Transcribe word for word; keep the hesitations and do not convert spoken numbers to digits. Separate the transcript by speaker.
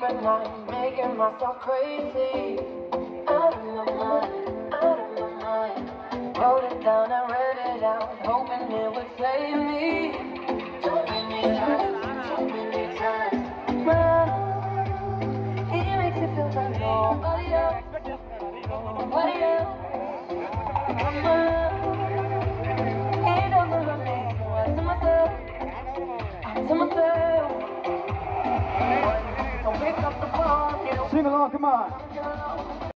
Speaker 1: at night, making myself crazy. Out of my mind, out of my mind. Wrote it down and read it out, hoping it would save me. Too many times, too many times. My, he makes it feel like nobody else, nobody else. My, he doesn't love me, so I to myself, I to myself. Don't pick up the phone, you know.
Speaker 2: Sing along, come on.